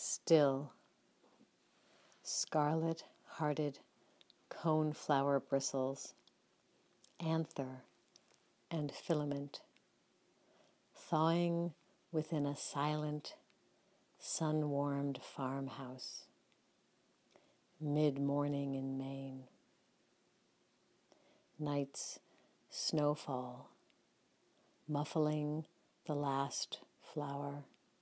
Still, scarlet-hearted coneflower bristles, anther and filament, thawing within a silent, sun-warmed farmhouse, mid-morning in Maine. Night's snowfall, muffling the last flower,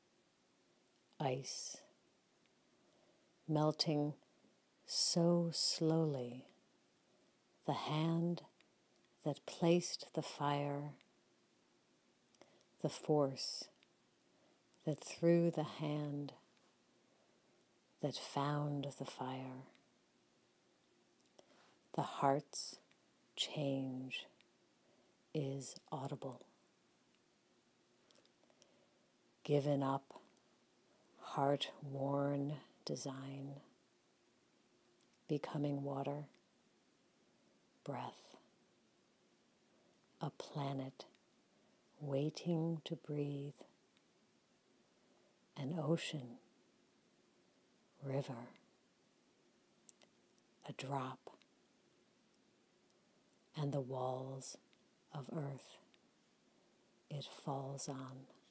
ice, melting so slowly, the hand that placed the fire, the force that threw the hand that found the fire. The heart's change is audible. Given up, heart-worn design, becoming water, breath, a planet waiting to breathe, an ocean, river, a drop, and the walls of earth it falls on.